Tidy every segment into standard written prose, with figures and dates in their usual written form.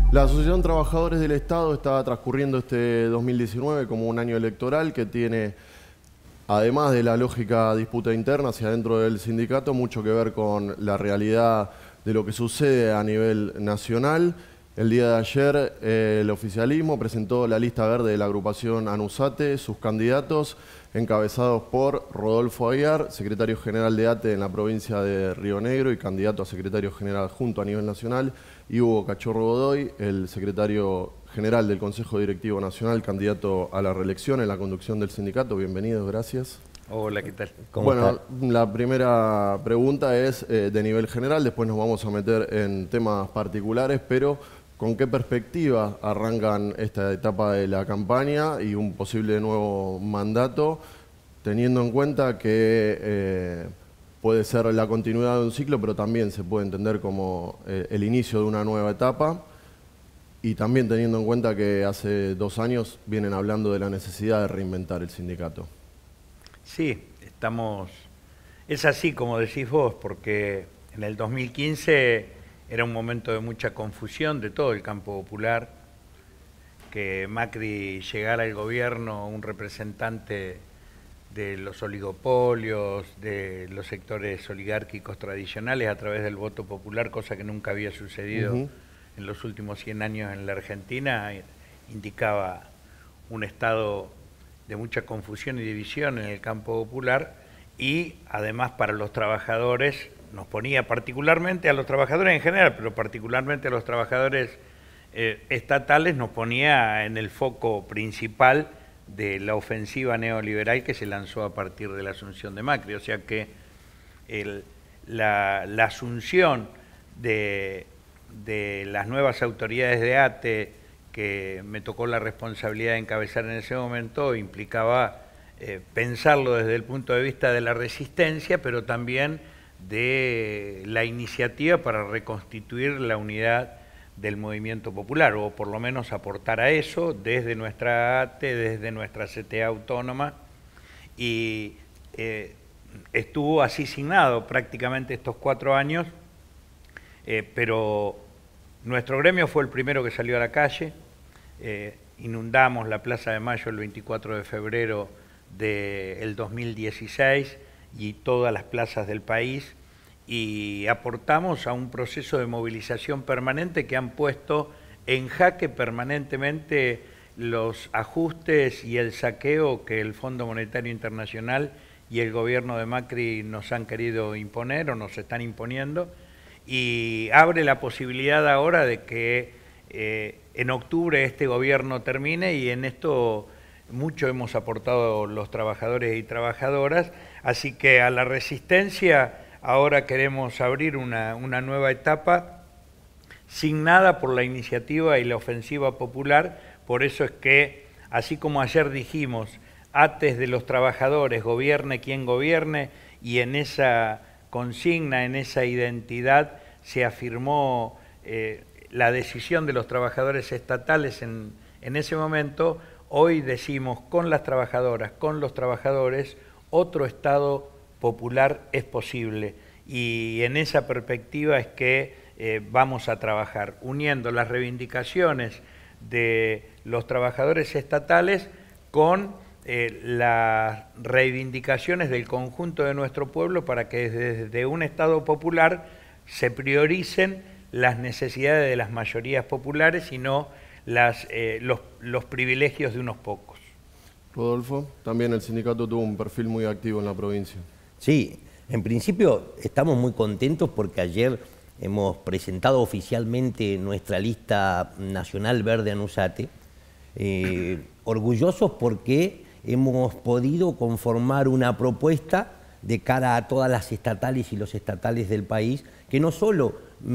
La Asociación Trabajadores del Estado está transcurriendo este 2019 como un año electoral que tiene, además de la lógica disputa interna hacia dentro del sindicato, mucho que ver con la realidad de lo que sucede a nivel nacional. El día de ayer el oficialismo presentó la lista verde de la agrupación ANUSATE, sus candidatos encabezados por Rodolfo Aguiar, secretario general de ATE en la provincia de Río Negro y candidato a secretario general adjunto a nivel nacional, y Hugo Cachorro Godoy, el secretario general del Consejo Directivo Nacional, candidato a la reelección en la conducción del sindicato. Bienvenidos, gracias. Hola, ¿qué tal? Bueno, la primera pregunta es de nivel general, después nos vamos a meter en temas particulares, pero ¿con qué perspectiva arrancan esta etapa de la campaña y un posible nuevo mandato, teniendo en cuenta que puede ser la continuidad de un ciclo, pero también se puede entender como el inicio de una nueva etapa, y también teniendo en cuenta que hace 2 años vienen hablando de la necesidad de reinventar el sindicato? Sí, es así como decís vos, porque en el 2015 era un momento de mucha confusión de todo el campo popular, que Macri llegara al gobierno, un representante de los oligopolios, de los sectores oligárquicos tradicionales a través del voto popular, cosa que nunca había sucedido en los últimos 100 años en la Argentina, indicaba un estado de mucha confusión y división en el campo popular, y además para los trabajadores, nos ponía particularmente a los trabajadores en general, pero particularmente a los trabajadores estatales, nos ponía en el foco principal de la ofensiva neoliberal que se lanzó a partir de la asunción de Macri. O sea que la asunción de las nuevas autoridades de ATE, que me tocó la responsabilidad de encabezar en ese momento, implicaba pensarlo desde el punto de vista de la resistencia, pero también de la iniciativa para reconstituir la unidad del movimiento popular, o por lo menos aportar a eso desde nuestra ATE, desde nuestra CTA autónoma, y estuvo así signado prácticamente estos 4 años, pero nuestro gremio fue el primero que salió a la calle. Inundamos la Plaza de Mayo el 24 de febrero del 2016 y todas las plazas del país, y aportamos a un proceso de movilización permanente que han puesto en jaque permanentemente los ajustes y el saqueo que el Fondo Monetario Internacional y el gobierno de Macri nos han querido imponer o nos están imponiendo, y abre la posibilidad ahora de que en octubre este gobierno termine, y en esto mucho hemos aportado los trabajadores y trabajadoras, así que a la resistencia ahora queremos abrir una nueva etapa signada por la iniciativa y la ofensiva popular. Por eso es que, así como ayer dijimos, ATES de los trabajadores, gobierne quien gobierne, y en esa consigna, en esa identidad, se afirmó la decisión de los trabajadores estatales en ese momento. Hoy decimos con las trabajadoras, con los trabajadores, otro Estado popular es posible, y en esa perspectiva es que vamos a trabajar, uniendo las reivindicaciones de los trabajadores estatales con las reivindicaciones del conjunto de nuestro pueblo, para que desde un Estado popular se prioricen las necesidades de las mayorías populares y no los privilegios de unos pocos. Rodolfo, también el sindicato tuvo un perfil muy activo en la provincia. Sí, en principio estamos muy contentos porque ayer hemos presentado oficialmente nuestra lista nacional verde ANUSATE, orgullosos porque hemos podido conformar una propuesta de cara a todas las estatales y los estatales del país, que no solo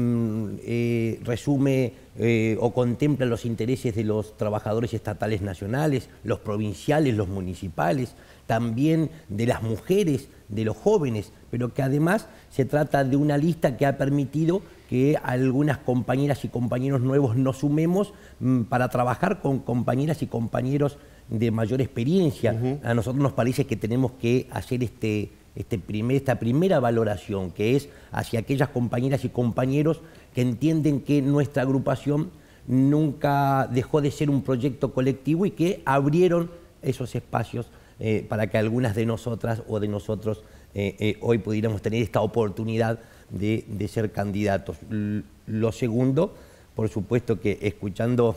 resume o contempla los intereses de los trabajadores estatales nacionales, los provinciales, los municipales, también de las mujeres, de los jóvenes, pero que además se trata de una lista que ha permitido que algunas compañeras y compañeros nuevos nos sumemos para trabajar con compañeras y compañeros de mayor experiencia. A nosotros nos parece que tenemos que hacer esta primera valoración, que es hacia aquellas compañeras y compañeros que entienden que nuestra agrupación nunca dejó de ser un proyecto colectivo y que abrieron esos espacios para que algunas de nosotras o de nosotros hoy pudiéramos tener esta oportunidad de ser candidatos. Lo segundo, por supuesto que escuchando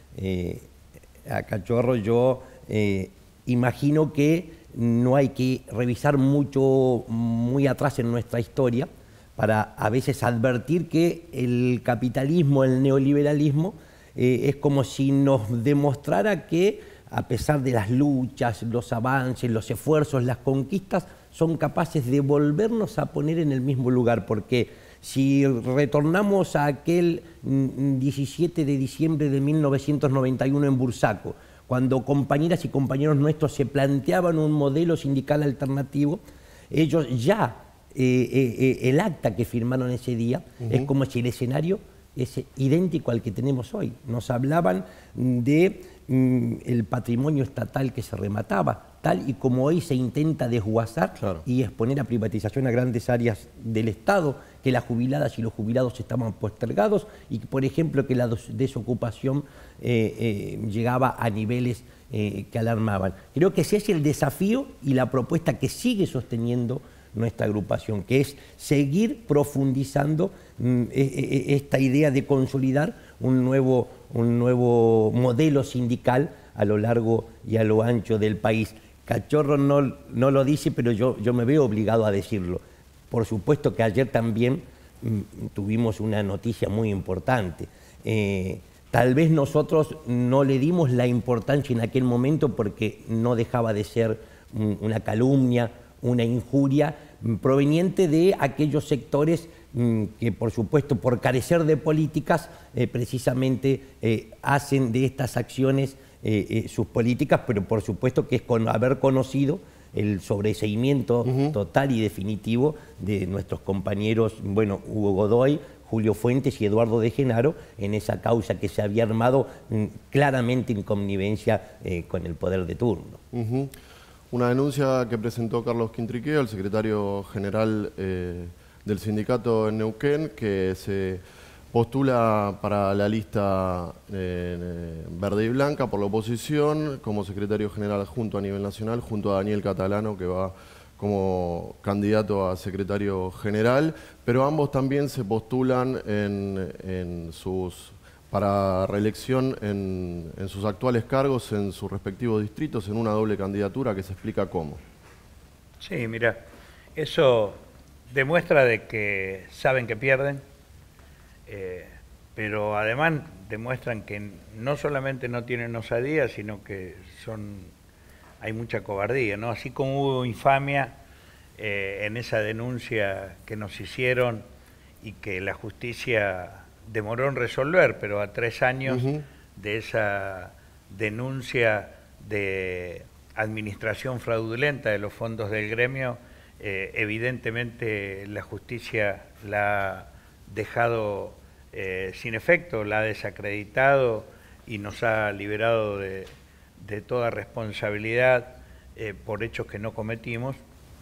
a Cachorro, yo imagino que no hay que revisar muy atrás en nuestra historia para a veces advertir que el capitalismo, el neoliberalismo, es como si nos demostrara que a pesar de las luchas, los avances, los esfuerzos, las conquistas, son capaces de volvernos a poner en el mismo lugar, porque si retornamos a aquel 17 de diciembre de 1991 en Bursaco, cuando compañeras y compañeros nuestros se planteaban un modelo sindical alternativo, ellos ya, el acta que firmaron ese día, es como si el escenario es idéntico al que tenemos hoy. Nos hablaban de el patrimonio estatal que se remataba, tal y como hoy se intenta desguazar y exponer a privatización a grandes áreas del Estado, que las jubiladas y los jubilados estaban postergados y, por ejemplo, que la desocupación llegaba a niveles que alarmaban. Creo que ese es el desafío y la propuesta que sigue sosteniendo nuestra agrupación, que es seguir profundizando esta idea de consolidar un nuevo modelo sindical a lo largo y a lo ancho del país. Cachorro no lo dice, pero yo me veo obligado a decirlo. Por supuesto que ayer también tuvimos una noticia muy importante. Tal vez nosotros no le dimos la importancia en aquel momento porque no dejaba de ser una calumnia, una injuria proveniente de aquellos sectores que, por supuesto, por carecer de políticas, precisamente hacen de estas acciones sus políticas, pero por supuesto que es con haber conocido el sobreseimiento total y definitivo de nuestros compañeros, bueno, Hugo Godoy, Julio Fuentes y Eduardo de Genaro, en esa causa que se había armado claramente en connivencia con el poder de turno. Una denuncia que presentó Carlos Quintriqueo, el secretario general del sindicato en Neuquén, que se postula para la lista verde y blanca por la oposición como secretario general adjunto a nivel nacional, junto a Daniel Catalano, que va como candidato a secretario general, pero ambos también se postulan para reelección en sus actuales cargos, en sus respectivos distritos, en una doble candidatura que se explica cómo. Sí, mira, eso demuestra de que saben que pierden, pero además demuestran que no solamente no tienen osadía, sino que hay mucha cobardía, ¿no? Así como hubo infamia en esa denuncia que nos hicieron y que la justicia demoró en resolver, pero a 3 años de esa denuncia de administración fraudulenta de los fondos del gremio, evidentemente la justicia la ha dejado sin efecto, la ha desacreditado y nos ha liberado de toda responsabilidad por hechos que no cometimos.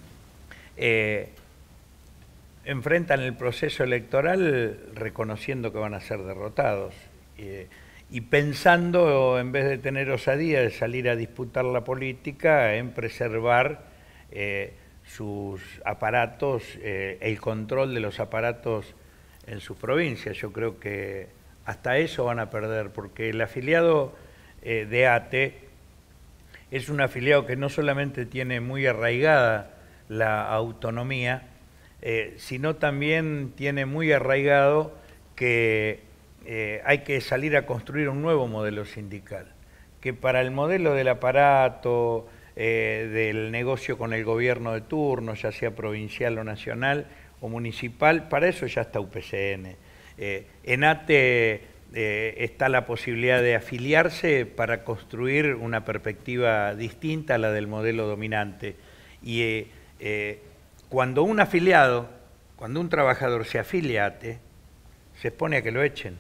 Enfrentan el proceso electoral reconociendo que van a ser derrotados y pensando, en vez de tener osadía de salir a disputar la política, en preservar sus aparatos, el control de los aparatos en sus provincias. Yo creo que hasta eso van a perder, porque el afiliado de ATE es un afiliado que no solamente tiene muy arraigada la autonomía, sino también tiene muy arraigado que hay que salir a construir un nuevo modelo sindical, que para el modelo del aparato, del negocio con el gobierno de turno, ya sea provincial o nacional o municipal, para eso ya está UPCN. En ATE está la posibilidad de afiliarse para construir una perspectiva distinta a la del modelo dominante. Y cuando un afiliado, cuando un trabajador se afilia a ATE, se expone a que lo echen.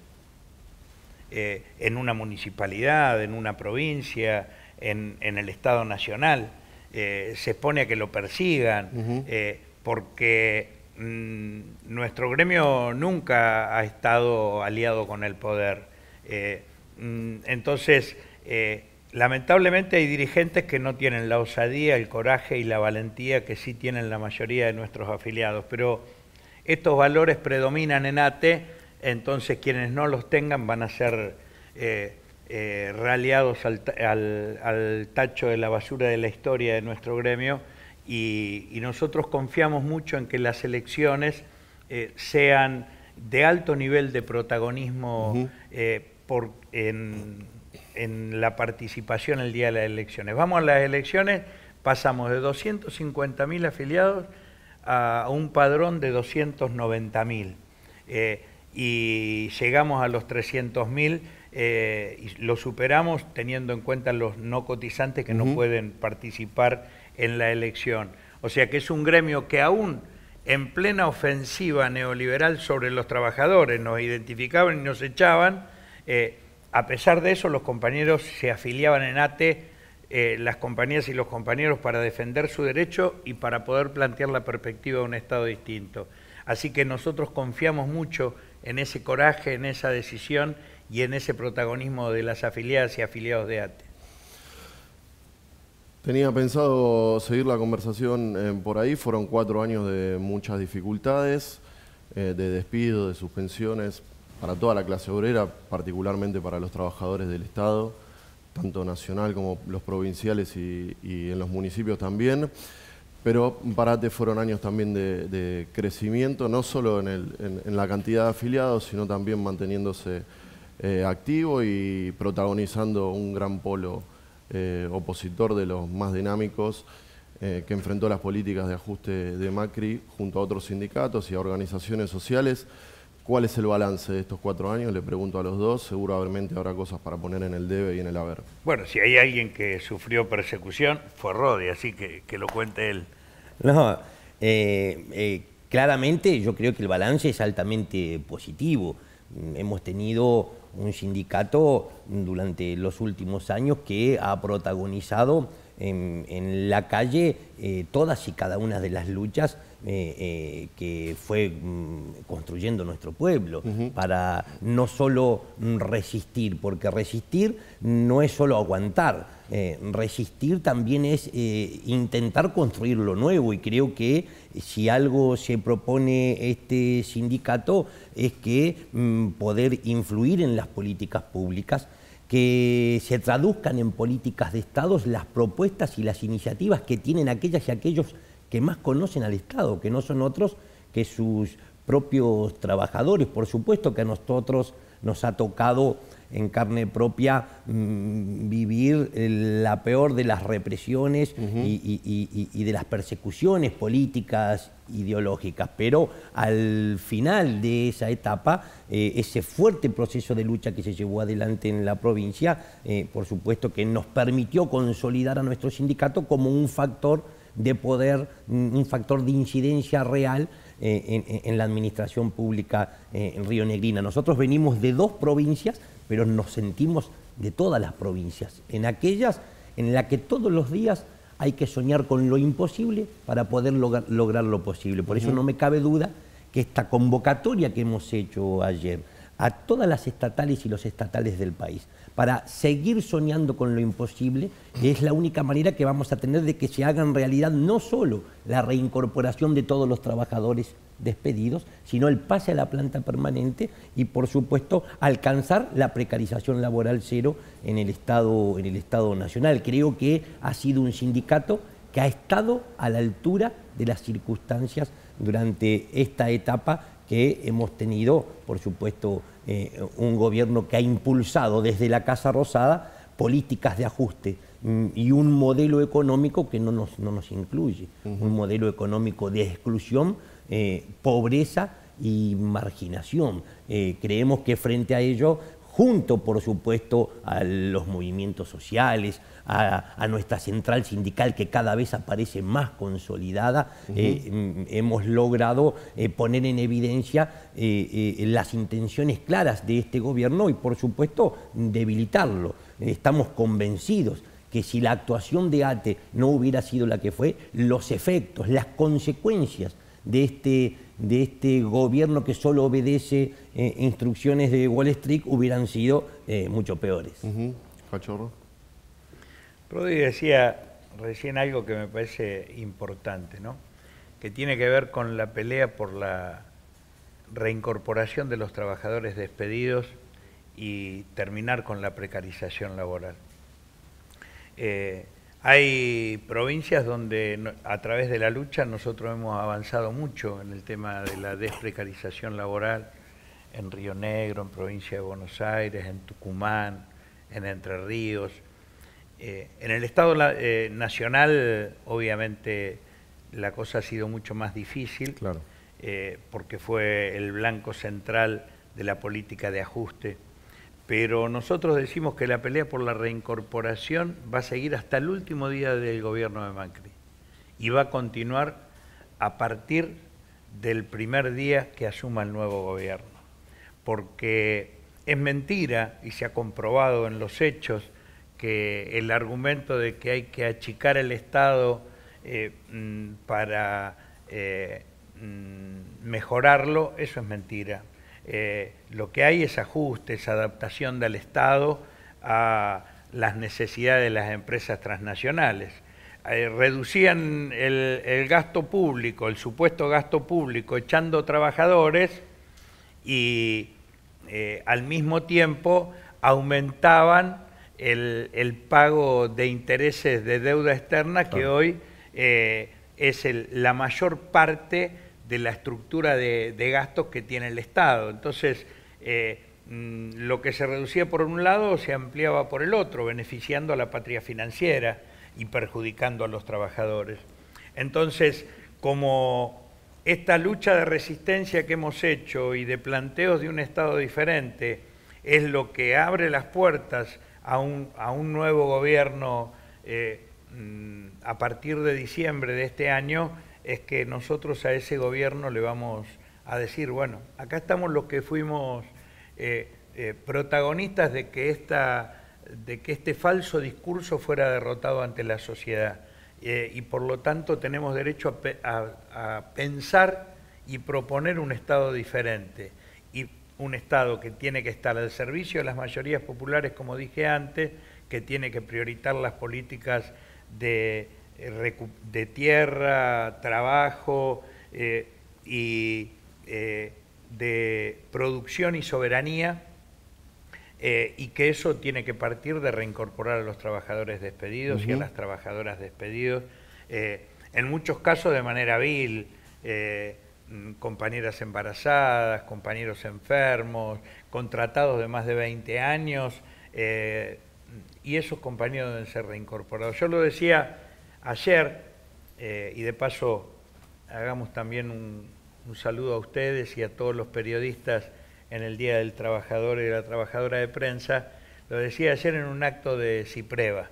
En una municipalidad, en una provincia, en el Estado Nacional, se expone a que lo persigan, porque nuestro gremio nunca ha estado aliado con el poder. Entonces, lamentablemente hay dirigentes que no tienen la osadía, el coraje y la valentía que sí tienen la mayoría de nuestros afiliados, pero estos valores predominan en ATE, entonces quienes no los tengan van a ser raleados al tacho de la basura de la historia de nuestro gremio, y nosotros confiamos mucho en que las elecciones sean de alto nivel de protagonismo en la participación el día de las elecciones. Vamos a las elecciones, pasamos de 250.000 afiliados a un padrón de 290.000 y llegamos a los 300.000 y lo superamos teniendo en cuenta los no cotizantes que no pueden participar en la elección. O sea que es un gremio que aún en plena ofensiva neoliberal sobre los trabajadores nos identificaban y nos echaban, a pesar de eso los compañeros se afiliaban en ATE, las compañías y los compañeros, para defender su derecho y para poder plantear la perspectiva de un Estado distinto. Así que nosotros confiamos mucho en ese coraje, en esa decisión y en ese protagonismo de las afiliadas y afiliados de ATE. Tenía pensado seguir la conversación por ahí. Fueron 4 años de muchas dificultades, de despido, de suspensiones para toda la clase obrera, particularmente para los trabajadores del Estado, tanto nacional como los provinciales y en los municipios también. Pero para ATE fueron años también de crecimiento, no solo en la cantidad de afiliados, sino también manteniéndose activo y protagonizando un gran polo opositor de los más dinámicos que enfrentó las políticas de ajuste de Macri junto a otros sindicatos y a organizaciones sociales. ¿Cuál es el balance de estos 4 años? Le pregunto a los dos. Seguramente habrá cosas para poner en el debe y en el haber. Bueno, si hay alguien que sufrió persecución fue Rodi, así que lo cuente él. No, claramente yo creo que el balance es altamente positivo. Hemos tenido un sindicato durante los últimos años que ha protagonizado en la calle todas y cada una de las luchas que fue construyendo nuestro pueblo, para no solo resistir, porque resistir no es solo aguantar, resistir también es intentar construir lo nuevo, y creo que si algo se propone este sindicato es que poder influir en las políticas públicas, que se traduzcan en políticas de Estado las propuestas y las iniciativas que tienen aquellas y aquellos que más conocen al Estado, que no son otros que sus propios trabajadores. Por supuesto que a nosotros nos ha tocado en carne propia vivir la peor de las represiones y de las persecuciones políticas, ideológicas, pero al final de esa etapa, ese fuerte proceso de lucha que se llevó adelante en la provincia, por supuesto que nos permitió consolidar a nuestro sindicato como un factor de poder, un factor de incidencia real en la administración pública en rionegrina. Nosotros venimos de 2 provincias, pero nos sentimos de todas las provincias, en aquellas en las que todos los días hay que soñar con lo imposible para poder lograr lo posible. Por eso no me cabe duda que esta convocatoria que hemos hecho ayer a todas las estatales y los estatales del país, para seguir soñando con lo imposible, es la única manera que vamos a tener de que se haga en realidad no solo la reincorporación de todos los trabajadores despedidos, sino el pase a la planta permanente y, por supuesto, alcanzar la precarización laboral cero en el Estado nacional. Creo que ha sido un sindicato que ha estado a la altura de las circunstancias durante esta etapa que hemos tenido, por supuesto, un gobierno que ha impulsado desde la Casa Rosada políticas de ajuste y un modelo económico que no nos incluye, un modelo económico de exclusión, pobreza y marginación. Creemos que frente a ello, junto por supuesto a los movimientos sociales, a nuestra central sindical que cada vez aparece más consolidada, hemos logrado poner en evidencia las intenciones claras de este gobierno y por supuesto debilitarlo. Estamos convencidos que si la actuación de ATE no hubiera sido la que fue, los efectos, las consecuencias de este gobierno que solo obedece instrucciones de Wall Street hubieran sido mucho peores. Cachorro. Rodri decía recién algo que me parece importante, ¿no? Que tiene que ver con la pelea por la reincorporación de los trabajadores despedidos y terminar con la precarización laboral. Hay provincias donde a través de la lucha nosotros hemos avanzado mucho en el tema de la desprecarización laboral, en Río Negro, en provincia de Buenos Aires, en Tucumán, en Entre Ríos. En el Estado nacional, obviamente, la cosa ha sido mucho más difícil, Claro. porque fue el blanco central de la política de ajuste. Pero nosotros decimos que la pelea por la reincorporación va a seguir hasta el último día del gobierno de Macri y va a continuar a partir del primer día que asuma el nuevo gobierno. Porque es mentira, y se ha comprobado en los hechos, que el argumento de que hay que achicar el Estado para mejorarlo, eso es mentira. Lo que hay es ajustes, adaptación del Estado a las necesidades de las empresas transnacionales. Reducían el gasto público, el supuesto gasto público, echando trabajadores y al mismo tiempo aumentaban el pago de intereses de deuda externa, que hoy es la mayor parte de la estructura de gastos que tiene el Estado. Entonces, lo que se reducía por un lado se ampliaba por el otro, beneficiando a la patria financiera y perjudicando a los trabajadores. Entonces, como esta lucha de resistencia que hemos hecho y de planteos de un Estado diferente es lo que abre las puertas a un nuevo gobierno a partir de diciembre de este año, es que nosotros a ese gobierno le vamos a decir, bueno, acá estamos los que fuimos protagonistas de que este falso discurso fuera derrotado ante la sociedad, y por lo tanto tenemos derecho a pensar y proponer un Estado diferente, y un Estado que tiene que estar al servicio de las mayorías populares, como dije antes, que tiene que priorizar las políticas de tierra, trabajo y de producción y soberanía, y que eso tiene que partir de reincorporar a los trabajadores despedidos y a las trabajadoras despedidos, en muchos casos de manera vil, compañeras embarazadas, compañeros enfermos, contratados de más de 20 años, y esos compañeros deben ser reincorporados. Yo lo decía ayer, y de paso hagamos también un saludo a ustedes y a todos los periodistas en el Día del Trabajador y de la Trabajadora de Prensa, lo decía ayer en un acto de Cipreva.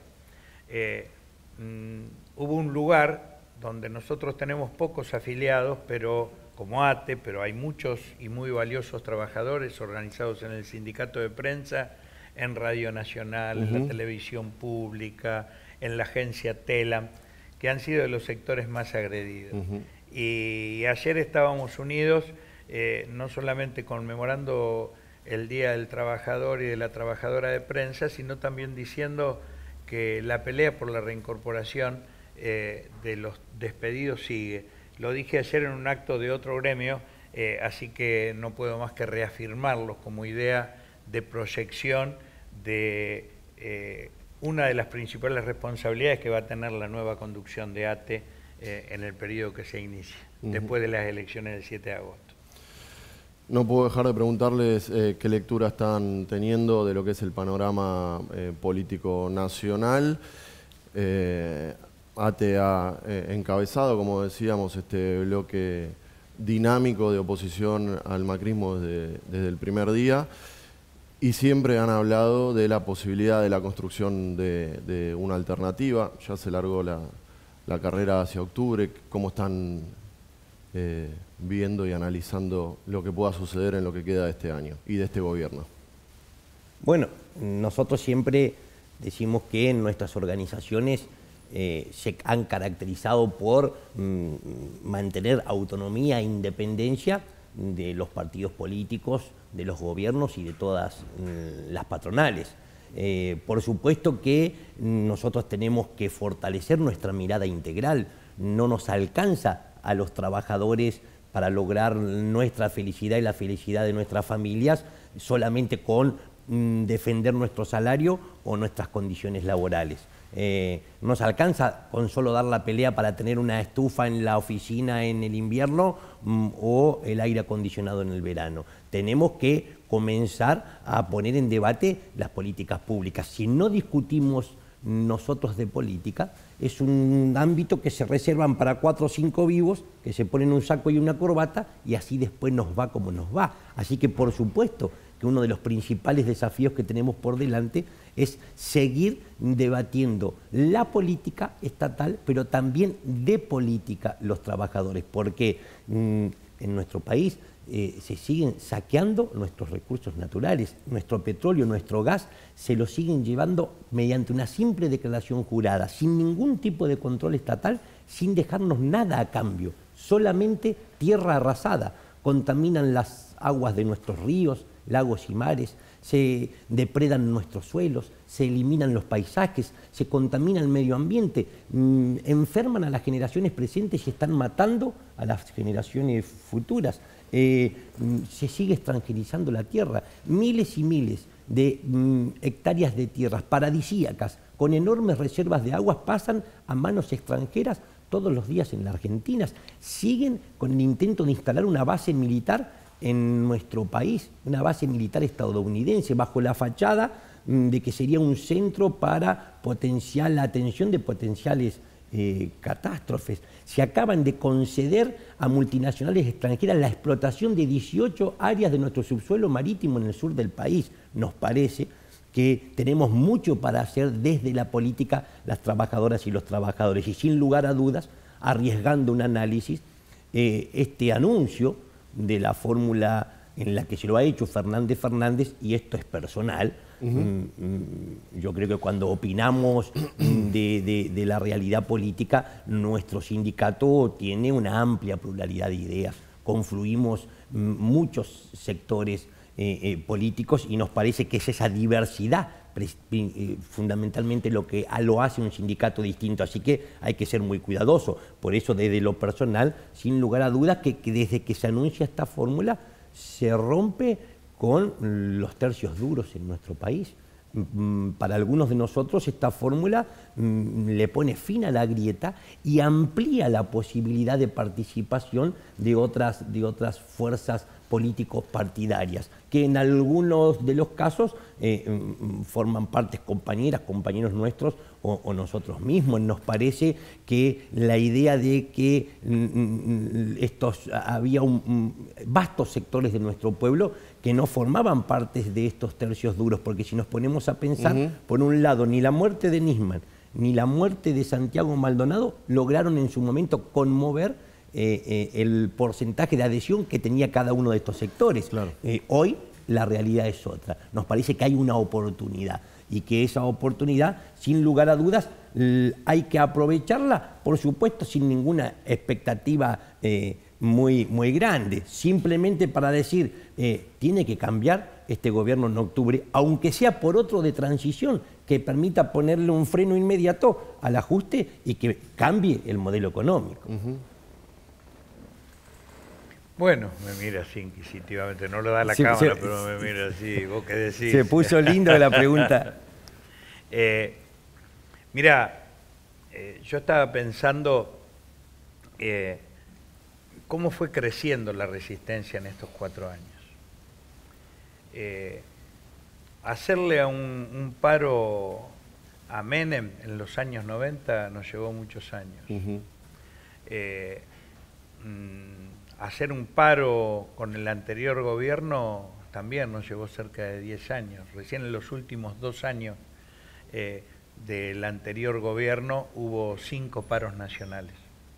Hubo un lugar donde nosotros tenemos pocos afiliados, pero como ATE, pero hay muchos y muy valiosos trabajadores organizados en el Sindicato de Prensa, en Radio Nacional, en la televisión pública, en la agencia TELAM, que han sido de los sectores más agredidos. Y ayer estábamos unidos, no solamente conmemorando el Día del Trabajador y de la Trabajadora de Prensa, sino también diciendo que la pelea por la reincorporación de los despedidos sigue. Lo dije ayer en un acto de otro gremio, así que no puedo más que reafirmarlo como idea de proyección de una de las principales responsabilidades que va a tener la nueva conducción de ATE en el periodo que se inicia, después de las elecciones del 7 de agosto. No puedo dejar de preguntarles qué lectura están teniendo de lo que es el panorama político nacional. ATE ha encabezado, como decíamos, este bloque dinámico de oposición al macrismo desde el primer día, y siempre han hablado de la posibilidad de la construcción de una alternativa. Ya se largó la carrera hacia octubre. ¿Cómo están viendo y analizando lo que pueda suceder en lo que queda de este año y de este gobierno? Bueno, nosotros siempre decimos que en nuestras organizaciones se han caracterizado por mantener autonomía e independencia de los partidos políticos, de los gobiernos y de todas las patronales. Por supuesto que nosotros tenemos que fortalecer nuestra mirada integral. No nos alcanza a los trabajadores para lograr nuestra felicidad y la felicidad de nuestras familias solamente con defender nuestro salario o nuestras condiciones laborales. No nos alcanza con solo dar la pelea para tener una estufa en la oficina en el invierno o el aire acondicionado en el verano. Tenemos que comenzar a poner en debate las políticas públicas. Si no discutimos nosotros de política, es un ámbito que se reservan para 4 o 5 vivos que se ponen un saco y una corbata y así después nos va como nos va. Así que por supuesto que uno de los principales desafíos que tenemos por delante es seguir debatiendo la política estatal, pero también de política los trabajadores, porque en nuestro país se siguen saqueando nuestros recursos naturales, nuestro petróleo, nuestro gas, se lo siguen llevando mediante una simple declaración jurada, sin ningún tipo de control estatal, sin dejarnos nada a cambio, solamente tierra arrasada. Contaminan las aguas de nuestros ríos, lagos y mares, se depredan nuestros suelos, se eliminan los paisajes, se contamina el medio ambiente, enferman a las generaciones presentes y están matando a las generaciones futuras. Se sigue extranjerizando la tierra. Miles y miles de hectáreas de tierras paradisíacas con enormes reservas de aguas pasan a manos extranjeras todos los días en la Argentina. Siguen con el intento de instalar una base militar en nuestro país, una base militar estadounidense, bajo la fachada de que sería un centro para potenciar la atención de potenciales catástrofes. Se acaban de conceder a multinacionales extranjeras la explotación de 18 áreas de nuestro subsuelo marítimo en el sur del país. Nos parece que tenemos mucho para hacer desde la política las trabajadoras y los trabajadores y sin lugar a dudas, arriesgando un análisis, este anuncio de la fórmula en la que se lo ha hecho Fernández, y esto es personal. Yo creo que cuando opinamos de la realidad política, nuestro sindicato tiene una amplia pluralidad de ideas, confluimos muchos sectores políticos y nos parece que es esa diversidad fundamentalmente lo que lo hace un sindicato distinto, así que hay que ser muy cuidadoso. Por eso desde lo personal, sin lugar a dudas, que desde que se anuncia esta fórmula se rompe con los tercios duros en nuestro país. Para algunos de nosotros esta fórmula le pone fin a la grieta y amplía la posibilidad de participación de otras fuerzas políticos partidarias, que en algunos de los casos forman partes compañeros nuestros o nosotros mismos. Nos parece que la idea de que había vastos sectores de nuestro pueblo que no formaban partes de estos tercios duros, porque si nos ponemos a pensar, por un lado, ni la muerte de Nisman ni la muerte de Santiago Maldonado lograron en su momento conmover el porcentaje de adhesión que tenía cada uno de estos sectores. Claro. Hoy la realidad es otra. Nos parece que hay una oportunidad y que esa oportunidad, sin lugar a dudas, hay que aprovecharla, por supuesto, sin ninguna expectativa muy grande, simplemente para decir, tiene que cambiar este gobierno en octubre, aunque sea por otro de transición, que permita ponerle un freno inmediato al ajuste y que cambie el modelo económico. Bueno, me mira así inquisitivamente, no lo da la cámara, pero me mira así, ¿vos qué decís? Se puso lindo la pregunta. Mira, yo estaba pensando cómo fue creciendo la resistencia en estos 4 años. Hacerle a un paro a Menem en los años 90 nos llevó muchos años. Hacer un paro con el anterior gobierno también nos llevó cerca de 10 años. Recién en los últimos 2 años del anterior gobierno hubo 5 paros nacionales.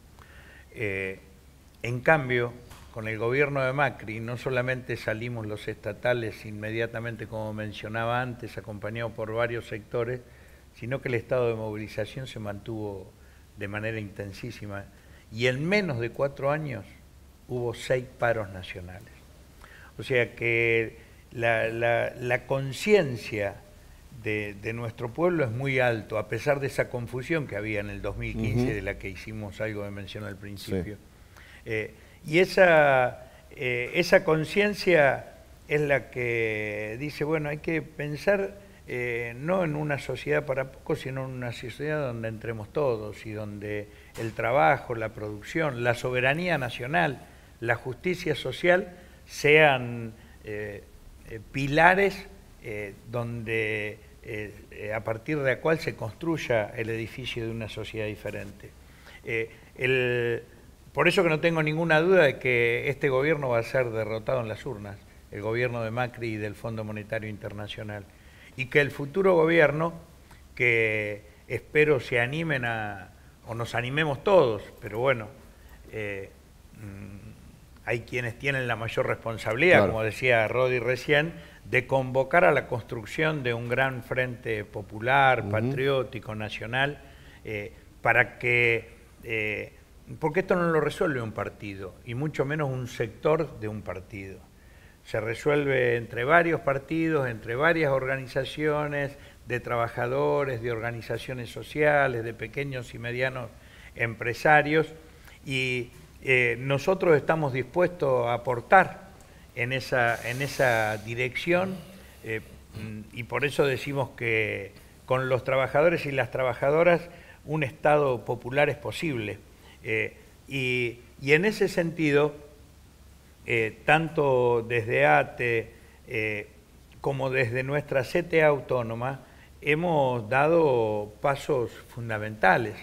En cambio, con el gobierno de Macri no solamente salimos los estatales inmediatamente, como mencionaba antes, acompañados por varios sectores, sino que el estado de movilización se mantuvo de manera intensísima. Y en menos de 4 años hubo 6 paros nacionales. O sea que la conciencia de nuestro pueblo es muy alto, a pesar de esa confusión que había en el 2015, de la que hicimos algo de mención al principio. Sí. Y esa conciencia es la que dice, bueno, hay que pensar no en una sociedad para pocos, sino en una sociedad donde entremos todos y donde el trabajo, la producción, la soberanía nacional, la justicia social sean pilares donde a partir de la cual se construya el edificio de una sociedad diferente. Por eso que no tengo ninguna duda de que este gobierno va a ser derrotado en las urnas, el gobierno de Macri y del Fondo Monetario Internacional, y que el futuro gobierno, que espero se animen o nos animemos todos, pero bueno, hay quienes tienen la mayor responsabilidad, claro, como decía Rodi recién, de convocar a la construcción de un gran frente popular, patriótico, nacional, para que, porque esto no lo resuelve un partido, y mucho menos un sector de un partido. Se resuelve entre varios partidos, entre varias organizaciones de trabajadores, de organizaciones sociales, de pequeños y medianos empresarios, y nosotros estamos dispuestos a aportar en esa dirección, y por eso decimos que con los trabajadores y las trabajadoras un Estado popular es posible. Y en ese sentido, tanto desde ATE como desde nuestra CTA autónoma hemos dado pasos fundamentales.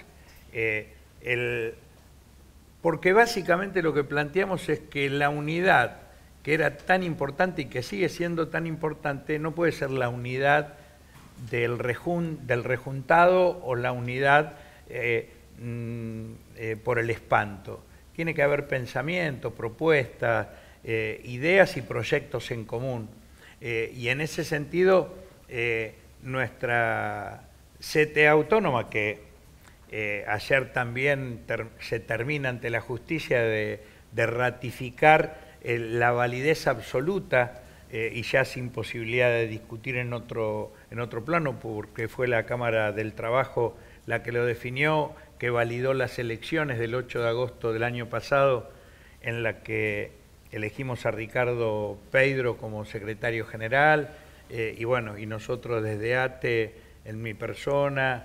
Porque básicamente lo que planteamos es que la unidad, que era tan importante y que sigue siendo tan importante, no puede ser la unidad del rejuntado o la unidad por el espanto. Tiene que haber pensamiento, propuestas, ideas y proyectos en común. Y en ese sentido, nuestra CTA autónoma, que ayer también se termina ante la justicia de ratificar la validez absoluta y ya sin posibilidad de discutir en otro plano, porque fue la Cámara del Trabajo la que lo definió, que validó las elecciones del 8 de agosto del año pasado, en la que elegimos a Ricardo Peidro como secretario general, y bueno, y nosotros desde ATE, en mi persona,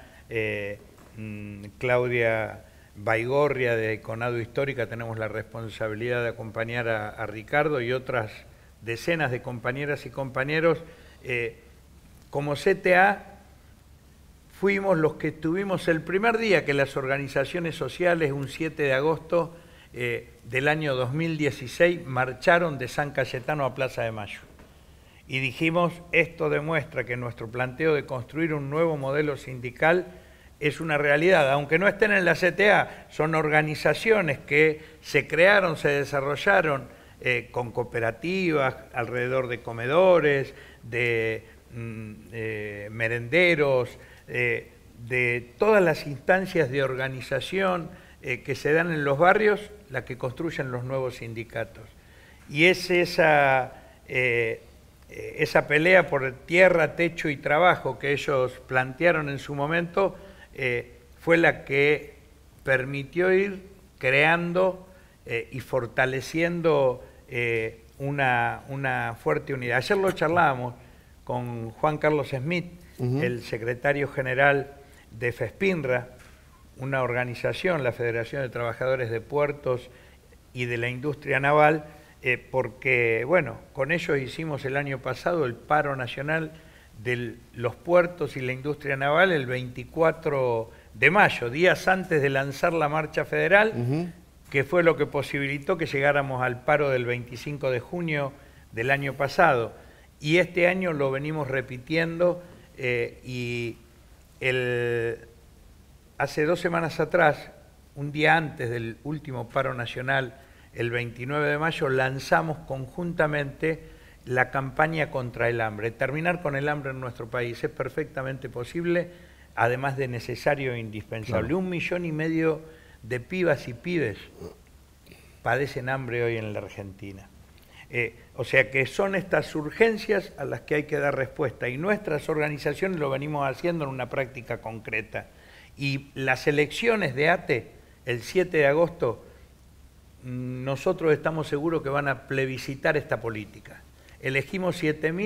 Claudia Baigorria de Conado Histórica, tenemos la responsabilidad de acompañar a Ricardo y otras decenas de compañeras y compañeros. Como CTA fuimos los que estuvimos el primer día que las organizaciones sociales, un 7 de agosto del año 2016, marcharon de San Cayetano a Plaza de Mayo. Y dijimos, esto demuestra que nuestro planteo de construir un nuevo modelo sindical es una realidad, aunque no estén en la CTA, son organizaciones que se crearon, se desarrollaron con cooperativas, alrededor de comedores, de merenderos, de todas las instancias de organización que se dan en los barrios, las que construyen los nuevos sindicatos. Y es esa pelea por tierra, techo y trabajo que ellos plantearon en su momento, fue la que permitió ir creando y fortaleciendo una fuerte unidad. Ayer lo charlábamos con Juan Carlos Smith, el secretario general de FESPINRA, una organización, la Federación de Trabajadores de Puertos y de la Industria Naval, porque, bueno, con ellos hicimos el año pasado el paro nacional de los puertos y la industria naval el 24 de mayo, días antes de lanzar la marcha federal, que fue lo que posibilitó que llegáramos al paro del 25 de junio del año pasado. Y este año lo venimos repitiendo y hace 2 semanas atrás, un día antes del último paro nacional, el 29 de mayo, lanzamos conjuntamente la campaña contra el hambre. Terminar con el hambre en nuestro país es perfectamente posible. además de necesario e indispensable. Claro. 1,5 millones de pibas y pibes padecen hambre hoy en la Argentina. O sea que son estas urgencias a las que hay que dar respuesta, y nuestras organizaciones lo venimos haciendo en una práctica concreta. Y las elecciones de ATE, el 7 de agosto, nosotros estamos seguros que van a plebiscitar esta política. Elegimos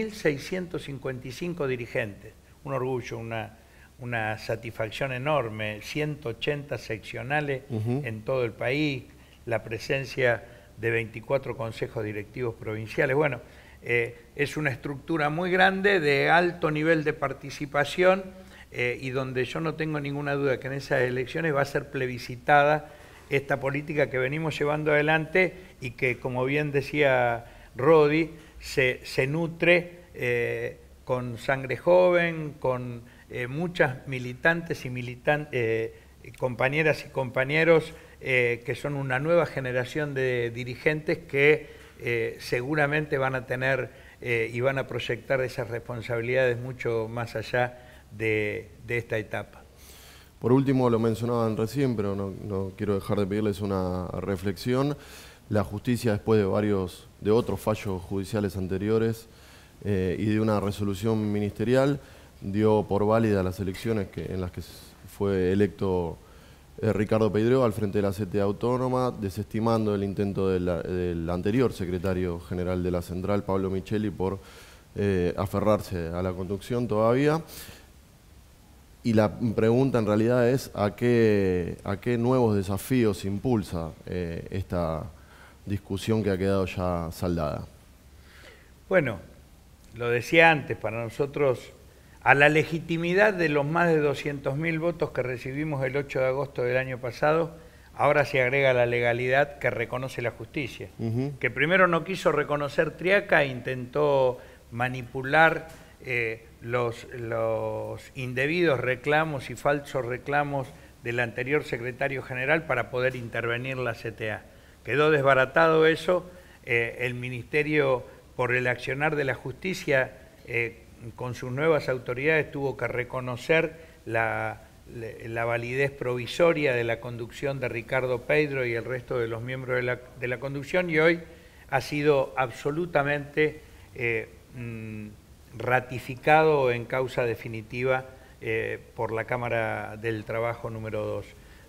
7.655 dirigentes, un orgullo, una satisfacción enorme, 180 seccionales en todo el país, la presencia de 24 consejos directivos provinciales. Bueno, es una estructura muy grande, de alto nivel de participación, y donde yo no tengo ninguna duda que en esas elecciones va a ser plebiscitada esta política que venimos llevando adelante y que, como bien decía Rodi, se nutre con sangre joven, con muchas militantes y compañeras y compañeros que son una nueva generación de dirigentes que seguramente van a tener y van a proyectar esas responsabilidades mucho más allá de esta etapa. Por último, lo mencionaban recién, pero no quiero dejar de pedirles una reflexión. La justicia, después de otros fallos judiciales anteriores y de una resolución ministerial, dio por válida las elecciones en las que fue electo Ricardo Peidró al frente de la CTA Autónoma, desestimando el intento del anterior secretario general de la Central, Pablo Micheli, por aferrarse a la conducción todavía. Y la pregunta en realidad es ¿a qué nuevos desafíos impulsa esta discusión que ha quedado ya saldada? Bueno, lo decía antes, para nosotros, a la legitimidad de los más de 200.000 votos que recibimos el 8 de agosto del año pasado, ahora se agrega la legalidad que reconoce la justicia, que primero no quiso reconocer Triaca e intentó manipular los indebidos reclamos y falsos reclamos del anterior secretario general para poder intervenir la CTA. Quedó desbaratado eso, el Ministerio, por el accionar de la justicia, con sus nuevas autoridades, tuvo que reconocer la validez provisoria de la conducción de Ricardo Peidró y el resto de los miembros de la conducción, y hoy ha sido absolutamente ratificado en causa definitiva por la Cámara del Trabajo número 2.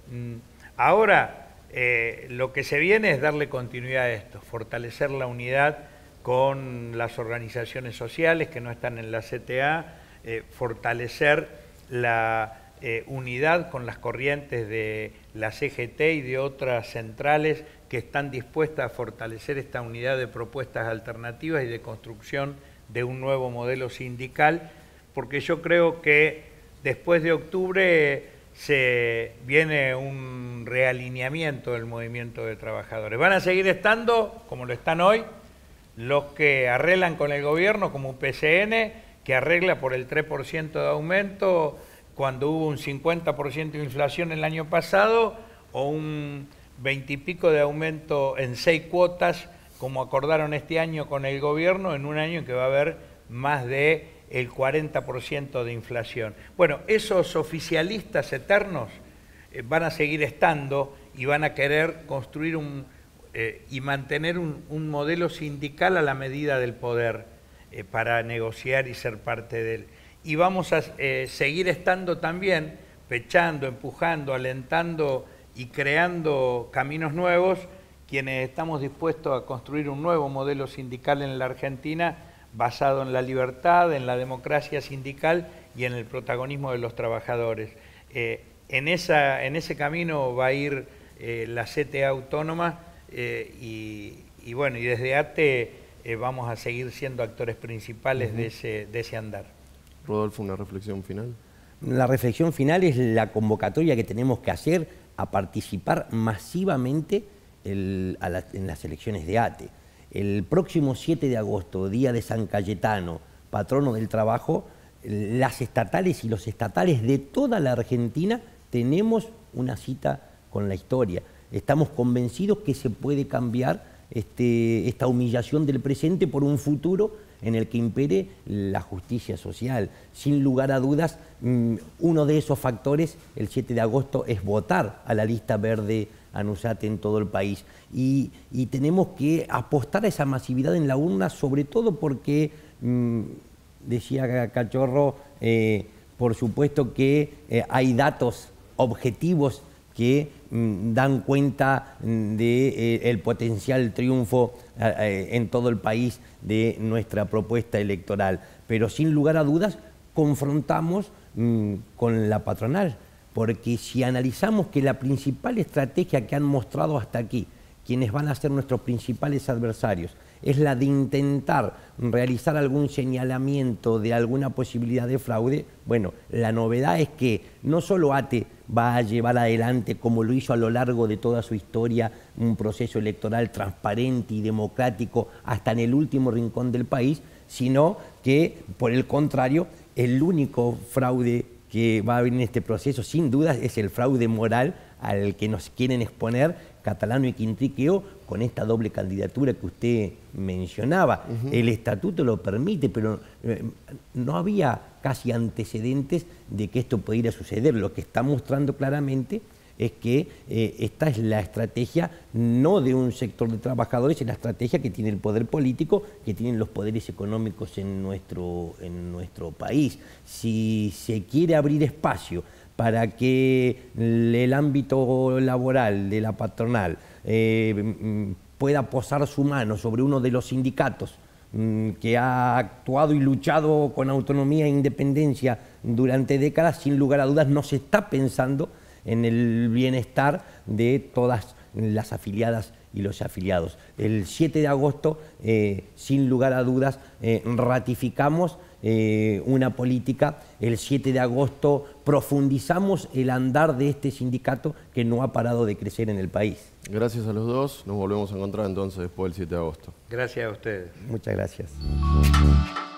Ahora lo que se viene es darle continuidad a esto, fortalecer la unidad con las organizaciones sociales que no están en la CTA, fortalecer la unidad con las corrientes de la CGT y de otras centrales que están dispuestas a fortalecer esta unidad de propuestas alternativas y de construcción de un nuevo modelo sindical, porque yo creo que después de octubre se viene un realineamiento del movimiento de trabajadores. Van a seguir estando, como lo están hoy, los que arreglan con el gobierno, como UPCN, que arregla por el 3% de aumento cuando hubo un 50% de inflación el año pasado, o un 20 y pico de aumento en 6 cuotas, como acordaron este año con el gobierno, en un año en que va a haber más de el 40% de inflación. Bueno, esos oficialistas eternos van a seguir estando y van a querer construir y mantener un modelo sindical a la medida del poder para negociar y ser parte de él. Y vamos a seguir estando también, pechando, empujando, alentando y creando caminos nuevos, quienes estamos dispuestos a construir un nuevo modelo sindical en la Argentina basado en la libertad, en la democracia sindical y en el protagonismo de los trabajadores. En ese camino va a ir la CTA Autónoma y bueno, y desde ATE vamos a seguir siendo actores principales de ese andar. Rodolfo, ¿una reflexión final? La reflexión final es la convocatoria que tenemos que hacer a participar masivamente en las elecciones de ATE. El próximo 7 de agosto, día de San Cayetano, patrono del trabajo, las estatales y los estatales de toda la Argentina tenemos una cita con la historia. Estamos convencidos que se puede cambiar esta humillación del presente por un futuro en el que impere la justicia social. Sin lugar a dudas, uno de esos factores, el 7 de agosto, es votar a la lista verde ANUSAT en todo el país. Y tenemos que apostar a esa masividad en la urna, sobre todo porque, decía Cachorro, por supuesto que hay datos objetivos que dan cuenta del potencial triunfo en todo el país de nuestra propuesta electoral. Pero sin lugar a dudas confrontamos con la patronal, porque si analizamos que la principal estrategia que han mostrado hasta aquí, quienes van a ser nuestros principales adversarios, es la de intentar realizar algún señalamiento de alguna posibilidad de fraude, bueno, la novedad es que no solo ATE va a llevar adelante, como lo hizo a lo largo de toda su historia, un proceso electoral transparente y democrático hasta en el último rincón del país, sino que, por el contrario, el único fraude que va a haber en este proceso, sin dudas, es el fraude moral al que nos quieren exponer Catalano y Quintriqueo con esta doble candidatura que usted mencionaba. El estatuto lo permite, pero no había casi antecedentes de que esto pudiera suceder. Lo que está mostrando claramente es que esta es la estrategia no de un sector de trabajadores, es la estrategia que tiene el poder político, que tienen los poderes económicos en nuestro país. Si se quiere abrir espacio para que el ámbito laboral de la patronal pueda posar su mano sobre uno de los sindicatos que ha actuado y luchado con autonomía e independencia durante décadas, sin lugar a dudas no se está pensando en el bienestar de todas las afiliadas y los afiliados. El 7 de agosto, sin lugar a dudas, ratificamos una política. El 7 de agosto profundizamos el andar de este sindicato que no ha parado de crecer en el país. Gracias a los dos. Nos volvemos a encontrar entonces después del 7 de agosto. Gracias a ustedes. Muchas gracias.